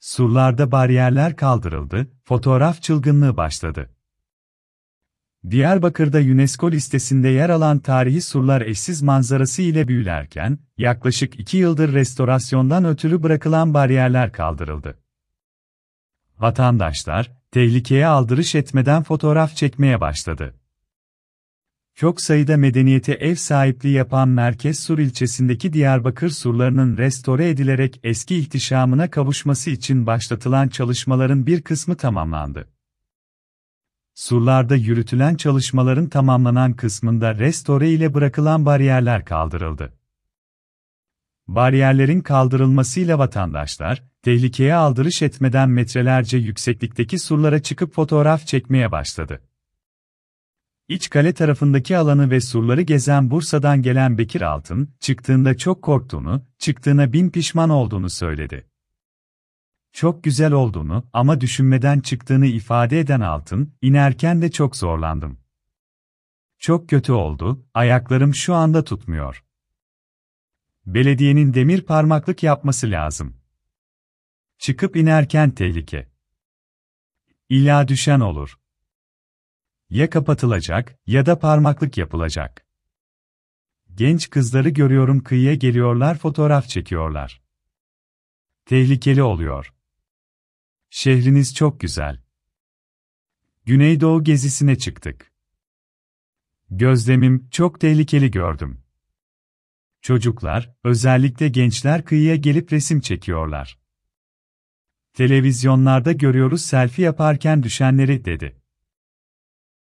Surlarda bariyerler kaldırıldı, fotoğraf çılgınlığı başladı. Diyarbakır'da UNESCO listesinde yer alan tarihi surlar eşsiz manzarası ile büyülerken, yaklaşık 2 yıldır restorasyondan ötürü bırakılan bariyerler kaldırıldı. Vatandaşlar, tehlikeye aldırış etmeden fotoğraf çekmeye başladı. Çok sayıda medeniyete ev sahipliği yapan Merkez Sur ilçesindeki Diyarbakır surlarının restore edilerek eski ihtişamına kavuşması için başlatılan çalışmaların bir kısmı tamamlandı. Surlarda yürütülen çalışmaların tamamlanan kısmında restore ile bırakılan bariyerler kaldırıldı. Bariyerlerin kaldırılmasıyla vatandaşlar, tehlikeye aldırış etmeden metrelerce yükseklikteki surlara çıkıp fotoğraf çekmeye başladı. İçkale tarafındaki alanı ve surları gezen Bursa'dan gelen Bekir Altın, çıktığında çok korktuğunu, çıktığına bin pişman olduğunu söyledi. Çok güzel olduğunu ama düşünmeden çıktığını ifade eden Altın, inerken de çok zorlandım. Çok kötü oldu, ayaklarım şu anda tutmuyor. Belediyenin demir parmaklık yapması lazım. Çıkıp inerken tehlike. İlla düşen olur. Ya kapatılacak ya da parmaklık yapılacak. Genç kızları görüyorum kıyıya geliyorlar fotoğraf çekiyorlar. Tehlikeli oluyor. Şehriniz çok güzel. Güneydoğu gezisine çıktık. Gözlemim, çok tehlikeli gördüm. Çocuklar, özellikle gençler kıyıya gelip resim çekiyorlar. Televizyonlarda görüyoruz selfie yaparken düşenleri, dedi.